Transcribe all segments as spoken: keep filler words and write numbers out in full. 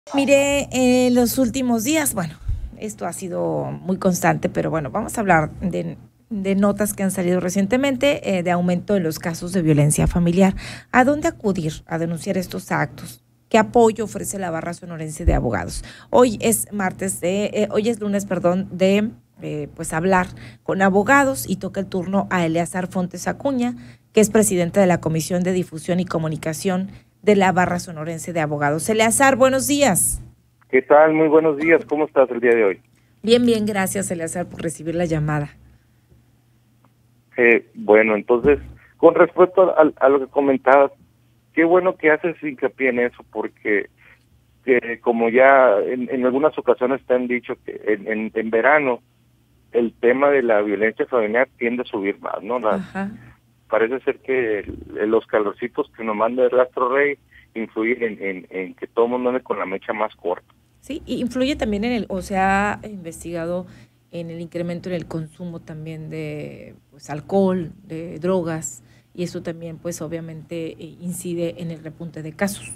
Mire, eh, los últimos días, bueno, esto ha sido muy constante, pero bueno, vamos a hablar de, de notas que han salido recientemente eh, de aumento en los casos de violencia familiar. ¿A dónde acudir a denunciar estos actos? ¿Qué apoyo ofrece la Barra Sonorense de Abogados? Hoy es martes de, eh, hoy es lunes, perdón, de eh, pues hablar con abogados y toca el turno a Eleazar Fontes Acuña, que es presidente de la Comisión de Difusión y Comunicación de la Barra Sonorense de Abogados. Eleazar, buenos días. ¿Qué tal? Muy buenos días. ¿Cómo estás el día de hoy? Bien, bien, gracias, Eleazar, por recibir la llamada. Eh, bueno, entonces, con respecto a, a lo que comentabas, qué bueno que haces hincapié en eso, porque eh, como ya en, en algunas ocasiones te han dicho que en, en, en verano el tema de la violencia familiar tiende a subir más, ¿no? La, Ajá. parece ser que el, los calorcitos que nos manda el Rastro Rey influyen en, en, en que todo el mundo ande con la mecha más corta. Sí, y influye también en el, o se ha investigado en el incremento en el consumo también de pues alcohol, de drogas, y eso también pues obviamente eh, incide en el repunte de casos.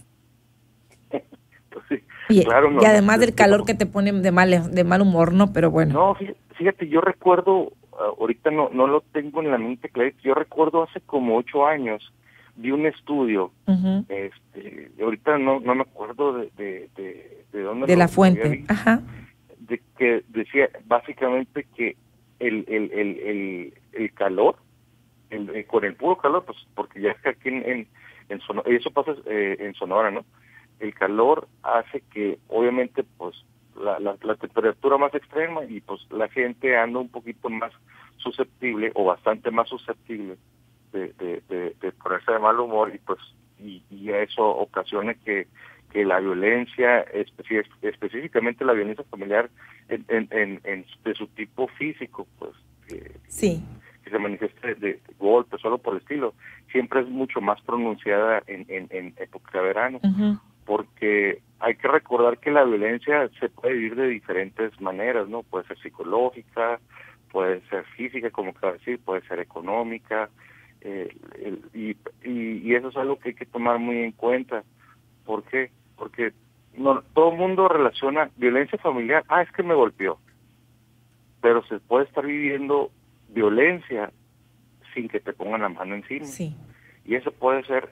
Pues sí, Y, claro, y no, no, además del yo, calor que te pone de mal, de mal humor, ¿no? Pero bueno. no, fí- fíjate, yo recuerdo, ah, ahorita no no lo tengo en la mente clarito, yo recuerdo hace como ocho años, vi un estudio, Uh-huh. este, ahorita no no me acuerdo de de, de, de dónde De la lo, lo había fuente. visto, Ajá. de que decía básicamente que el el el el, el calor, el, el- con el puro calor, pues porque ya es que aquí en, en, en Sonora, eso pasa eh, en Sonora, ¿no? El calor hace que obviamente pues la, la, la temperatura más extrema y pues la gente anda un poquito más susceptible o bastante más susceptible de, de, de, de ponerse de mal humor y pues y, y a eso ocasiona que, que la violencia, especi- específicamente la violencia familiar en, en, en, en de su tipo físico, pues que, Sí. que se manifieste de, de golpes, solo por el estilo, siempre es mucho más pronunciada en, en, en época de verano, Uh-huh. porque hay que recordar que la violencia se puede vivir de diferentes maneras, ¿no? Puede ser psicológica, puede ser física, como acabo de decir, puede ser económica, eh, el, y, y, y eso es algo que hay que tomar muy en cuenta. ¿Por qué? Porque no, todo el mundo relaciona violencia familiar, ah, es que me golpeó, pero se puede estar viviendo violencia sin que te pongan la mano encima. Sí. Y eso puede ser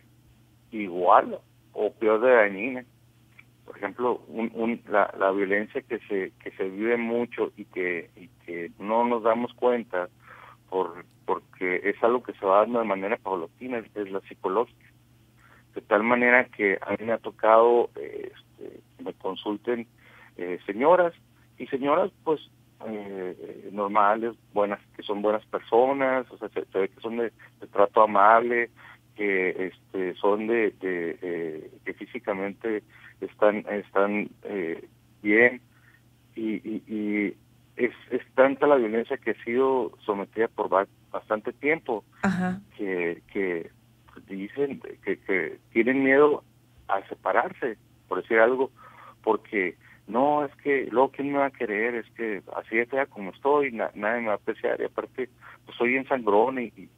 igual o peor de dañina. Por ejemplo, un, un, la, la violencia que se que se vive mucho y que y que no nos damos cuenta por porque es algo que se va dando de manera paulatina, es, es la psicológica. De tal manera que a mí me ha tocado eh, este, que me consulten eh, señoras y señoras pues eh, normales, buenas, que son buenas personas, o sea, se, se ve que son de, de trato amable, que este son de, de eh, que físicamente están están eh, bien y, y, y es, es tanta la violencia que ha sido sometida por ba- bastante tiempo Ajá. que que dicen que, que tienen miedo a separarse, por decir algo, porque no, es que luego quién me va a querer, es que así de fea como estoy, na, nadie me va a apreciar, y aparte pues soy en sangrón y, y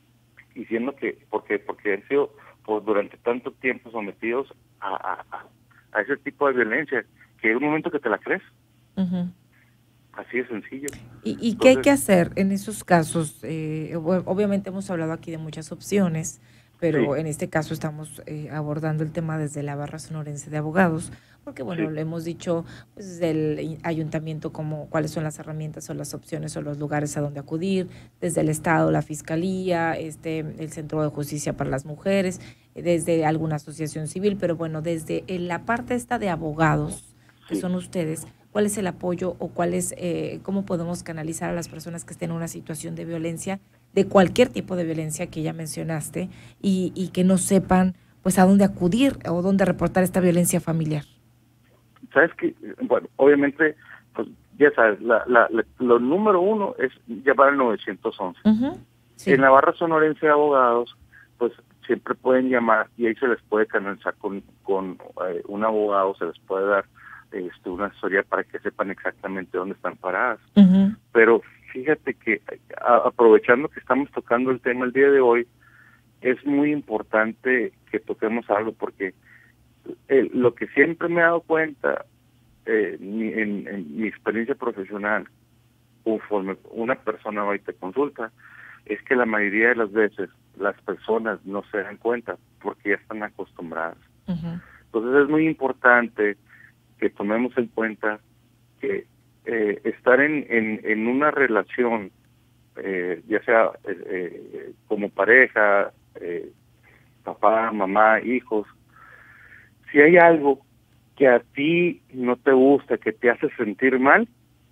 y siendo que, porque porque han sido pues durante tanto tiempo sometidos a, a, a, a ese tipo de violencia, que hay un momento que te la crees, Uh-huh. así de sencillo. ¿Y, y qué hay Entonces, que hacer en esos casos? Eh, ob- obviamente hemos hablado aquí de muchas opciones, pero sí, en este caso estamos eh, abordando el tema desde la Barra Sonorense de Abogados, porque bueno, sí, le hemos dicho pues, desde el i- ayuntamiento como cuáles son las herramientas o las opciones o los lugares a donde acudir, desde el Estado, la Fiscalía, este, el Centro de Justicia para las Mujeres, eh, desde alguna asociación civil, pero bueno, desde eh, la parte esta de abogados, que sí. son ustedes, cuál es el apoyo o cuál es, eh, cómo podemos canalizar a las personas que estén en una situación de violencia, de cualquier tipo de violencia que ya mencionaste, y, y que no sepan pues a dónde acudir o dónde reportar esta violencia familiar. Sabes que, bueno, obviamente, pues ya sabes, la, la, la, lo número uno es llamar al nueve once. Uh-huh. En Sí. la Barra Sonorense de Abogados, pues siempre pueden llamar y ahí se les puede canalizar con, con eh, un abogado, se les puede dar este, una asesoría para que sepan exactamente dónde están paradas. Uh-huh. Pero fíjate que a, aprovechando que estamos tocando el tema el día de hoy, es muy importante que toquemos algo porque eh, lo que siempre me he dado cuenta eh, mi, en, en mi experiencia profesional, conforme una persona va y te consulta, es que la mayoría de las veces las personas no se dan cuenta porque ya están acostumbradas. Uh-huh. Entonces es muy importante que tomemos en cuenta que eh, estar en, en, en una relación, eh, ya sea eh, eh, como pareja, eh, papá, mamá, hijos, si hay algo que a ti no te gusta, que te hace sentir mal,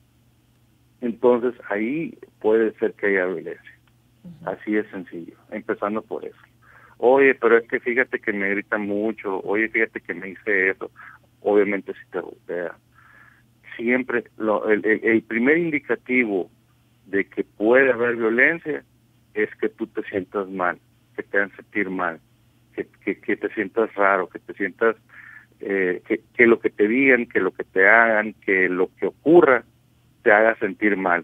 entonces ahí puede ser que haya violencia. Uh-huh. Así es sencillo, empezando por eso. Oye, pero es que fíjate que me grita mucho, oye, fíjate que me dice eso, obviamente si te golpea. Siempre lo, el, el, el primer indicativo de que puede haber violencia es que tú te sientas mal, que te hagan sentir mal, que, que, que te sientas raro, que te sientas, eh, que, que lo que te digan, que lo que te hagan, que lo que ocurra te haga sentir mal.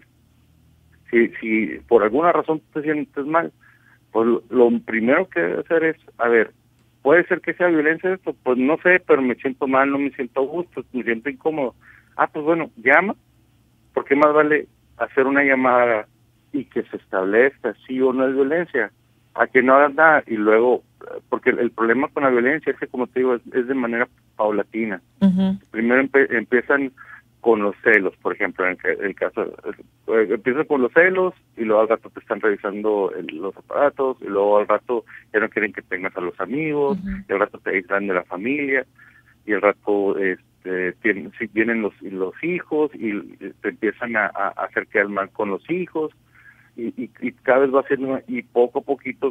Si, si por alguna razón te sientes mal, pues lo, lo primero que debe hacer es, a ver, puede ser que sea violencia esto, pues no sé, pero me siento mal, no me siento a gusto, me siento incómodo. Ah, pues bueno, llama, porque más vale hacer una llamada y que se establezca si o no es violencia, a que no hagas nada y luego, porque el, el problema con la violencia es que, como te digo, es, es de manera paulatina. Uh-huh. Primero empe, empiezan con los celos, por ejemplo, en el, el caso, eh, empiezan con los celos y luego al rato te están revisando el, los aparatos y luego al rato ya no quieren que tengas a los amigos, uh-huh. y al rato te aíslan de la familia y al rato este, tienen, si vienen los los hijos y te empiezan a, a hacer quedar mal con los hijos y, y, y cada vez va haciendo y poco a poquito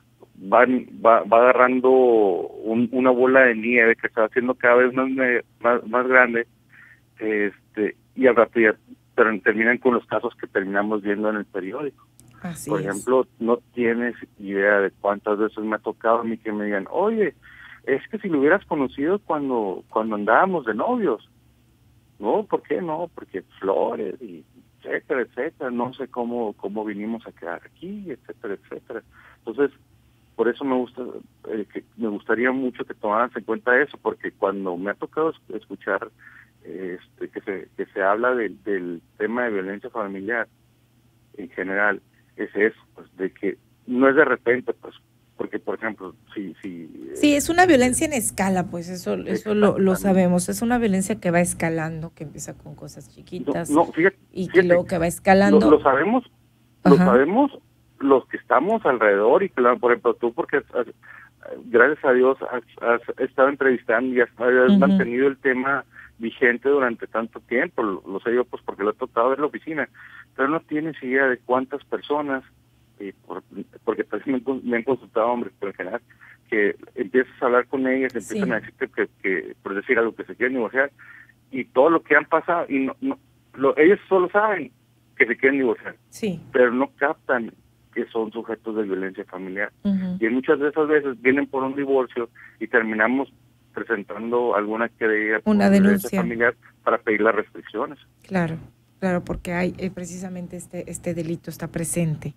van va, va agarrando un, una bola de nieve que se va haciendo cada vez más más, más grande. Este, y al rato ya pero terminan con los casos que terminamos viendo en el periódico. Así Por es. ejemplo, no tienes idea de cuántas veces me ha tocado a mí que me digan, oye, es que si lo hubieras conocido cuando cuando andábamos de novios. No, ¿por qué no? Porque flores y etcétera, etcétera, no sé cómo cómo vinimos a quedar aquí, etcétera, etcétera. Entonces, por eso me gusta eh, que me gustaría mucho que tomaran en cuenta eso, porque cuando me ha tocado escuchar Este, que se que se habla de, del tema de violencia familiar en general, es eso, pues de que no es de repente, pues porque por ejemplo si si sí, es una violencia en escala, pues eso eso lo, lo sabemos, es una violencia que va escalando, que empieza con cosas chiquitas no, no, fíjate, y fíjate, que luego que va escalando. Lo, lo sabemos, Ajá. lo sabemos los que estamos alrededor y claro, por ejemplo tú porque has, gracias a Dios has, has estado entrevistando y has, has uh-huh. mantenido el tema vigente durante tanto tiempo, lo, lo sé yo pues porque lo he tocado en la oficina, pero no tienes idea de cuántas personas, eh, por, porque pues me, me han consultado hombres, pero en general, que empiezas a hablar con ellas, empiezan sí. a decirte que, que, por decir algo, que se quieren divorciar, y todo lo que han pasado, y no, no lo, ellos solo saben que se quieren divorciar, sí. pero no captan que son sujetos de violencia familiar. Uh-huh. Y muchas de esas veces vienen por un divorcio y terminamos presentando alguna querella por una denuncia familiar para pedir las restricciones. Claro, claro, porque hay eh, precisamente este este delito está presente.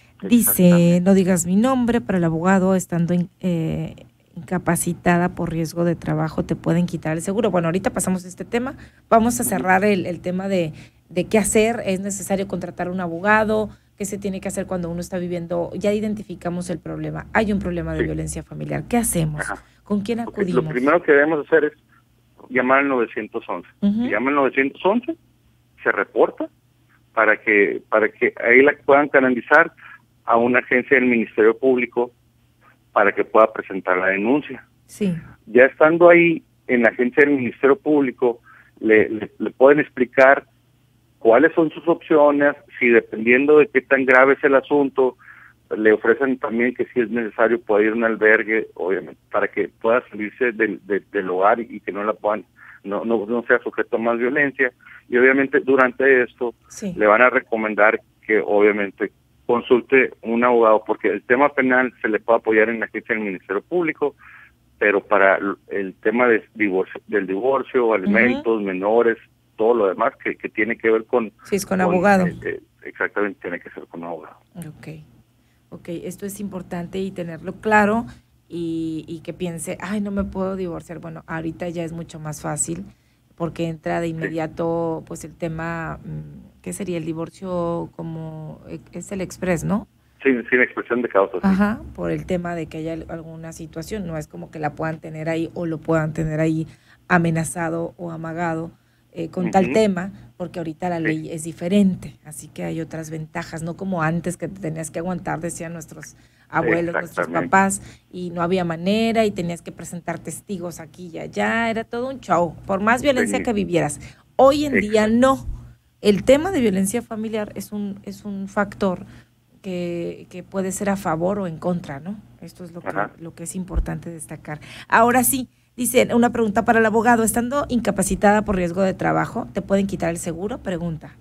Dice, no digas mi nombre, para el abogado, estando in, eh, incapacitada por riesgo de trabajo, te pueden quitar el seguro. Bueno, ahorita pasamos este tema, vamos a cerrar el, el tema de, de qué hacer, es necesario contratar un abogado, qué se tiene que hacer cuando uno está viviendo, ya identificamos el problema, hay un problema de sí. violencia familiar, ¿qué hacemos? Ajá. ¿Con quién acudimos? Lo primero que debemos hacer es llamar al nueve once. Uh-huh. Si llama al nueve once, se reporta para que para que ahí la puedan canalizar a una agencia del Ministerio Público para que pueda presentar la denuncia. Sí. Ya estando ahí en la agencia del Ministerio Público, le, le, le pueden explicar cuáles son sus opciones, si dependiendo de qué tan grave es el asunto, le ofrecen también que si es necesario pueda ir a un albergue, obviamente, para que pueda salirse del, del, del hogar y, y que no la puedan, no, no, no sea sujeto a más violencia. Y obviamente durante esto sí. le van a recomendar que obviamente consulte un abogado, porque el tema penal se le puede apoyar en la agencia del Ministerio Público, pero para el tema de divorcio, del divorcio, alimentos, uh-huh. menores, todo lo demás que, que tiene que ver con... Sí, es con, con abogado. Eh, eh, exactamente, tiene que ser con abogado. Ok, ok, esto es importante y tenerlo claro. y, y que piense, ay, no me puedo divorciar. Bueno, ahorita ya es mucho más fácil porque entra de inmediato pues el tema, ¿qué sería? El divorcio como es el express, ¿no? Sin, sin expresión de causa. Sí. Ajá, por el tema de que haya alguna situación, no es como que la puedan tener ahí o lo puedan tener ahí amenazado o amagado eh, con uh-huh. tal tema, porque ahorita la sí. ley es diferente, así que hay otras ventajas, no como antes que te tenías que aguantar, decían nuestros abuelos, nuestros papás, y no había manera y tenías que presentar testigos aquí y allá, era todo un show, por más violencia sí. que vivieras. Hoy en Exacto. día no, el tema de violencia familiar es un, es un factor Que, que puede ser a favor o en contra, ¿no? Esto es lo que, lo que es importante destacar. Ahora sí, dice, una pregunta para el abogado, estando incapacitada por riesgo de trabajo, ¿te pueden quitar el seguro? Pregunta.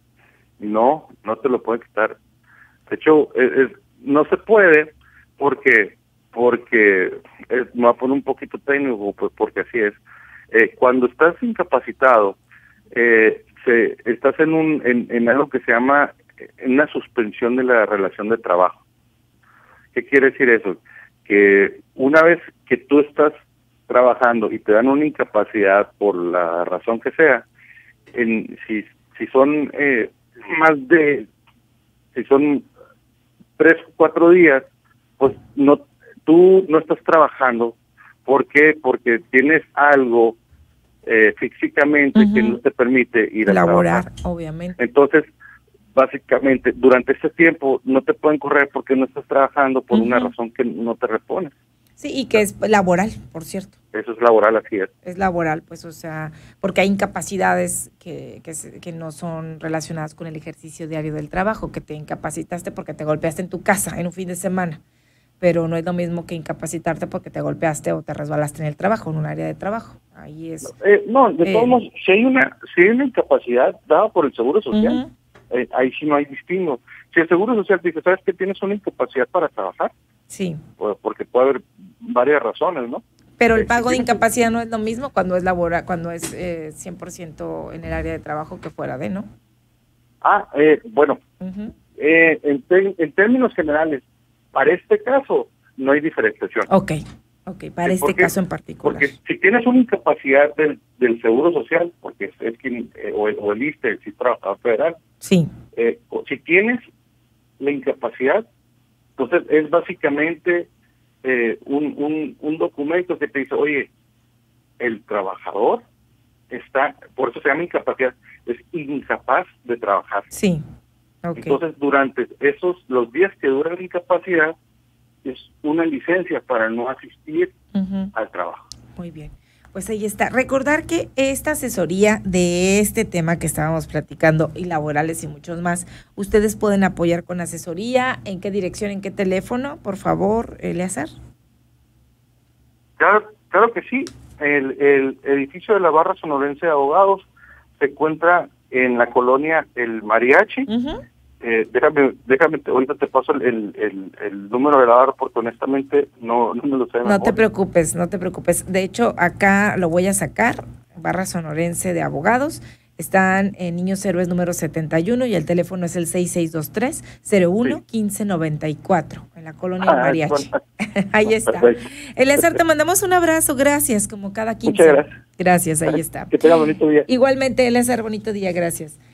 No, no te lo pueden quitar. De hecho, es, es, no se puede porque, porque es, me voy a poner un poquito técnico, pues, porque así es. Eh, cuando estás incapacitado, eh, se, estás en, un, en, en algo que se llama en una suspensión de la relación de trabajo. ¿Qué quiere decir eso? Que una vez que tú estás trabajando y te dan una incapacidad por la razón que sea, en, si, si son eh, más de, si son tres o cuatro días, pues no, tú no estás trabajando. ¿Por qué? Porque tienes algo eh, físicamente uh-huh. que no te permite ir a laborar, trabajar. Obviamente. Entonces, básicamente, durante este tiempo no te pueden correr porque no estás trabajando por uh-huh. una razón que no te responde. Sí, y que es laboral, por cierto. Eso es laboral, así es. Es laboral, pues, o sea, porque hay incapacidades que, que, que no son relacionadas con el ejercicio diario del trabajo, que te incapacitaste porque te golpeaste en tu casa en un fin de semana, pero no es lo mismo que incapacitarte porque te golpeaste o te resbalaste en el trabajo, en un área de trabajo. Ahí es. Eh, no, de eh, todos modos, si hay una, si hay una incapacidad dada por el Seguro Social, uh-huh. Eh, ahí sí no hay distingo. Si el Seguro Social dice, ¿sabes que tienes una incapacidad para trabajar? Sí. Pues porque puede haber varias razones, ¿no? Pero el pago de incapacidad no es lo mismo cuando es laboral, cuando es eh, cien por ciento en el área de trabajo que fuera de, ¿no? Ah, eh, bueno, uh-huh. eh, en, te, en términos generales, para este caso no hay diferenciación. Ok, ok, para sí, este porque, caso en particular. Porque si tienes una incapacidad del, del Seguro Social, porque es, es quien, eh, o, el, o el I S S S T E, el Sistema Trabajador Federal, sí. Eh, si tienes la incapacidad, entonces es básicamente eh, un, un, un documento que te dice, oye, el trabajador está, por eso se llama incapacidad, es incapaz de trabajar. Sí. Okay. Entonces, durante esos, los días que dura la incapacidad, es una licencia para no asistir uh-huh. al trabajo. Muy bien. Pues ahí está. Recordar que esta asesoría de este tema que estábamos platicando y laborales y muchos más, ustedes pueden apoyar con asesoría. ¿En qué dirección, en qué teléfono? Por favor, Eleazar. Claro, claro que sí. El, el edificio de la Barra Sonorense de Abogados se encuentra en la colonia El Mariachi. Uh-huh. Eh, déjame, déjame, ahorita te paso el, el, el número de la barra porque honestamente no, no me lo sé. No te preocupes, no te preocupes. De hecho, acá lo voy a sacar, Barra Sonorense de Abogados. Están en Niños Héroes número setenta y uno y el teléfono es el seis seis dos tres, cero uno, sí. quince noventa y cuatro, en la colonia ah, Mariachi. Bueno. Ahí está. Eleazar, te mandamos un abrazo, gracias, como cada quince. Muchas gracias. Gracias, ahí está. Que tenga bonito día. Igualmente, Eleazar, bonito día, gracias.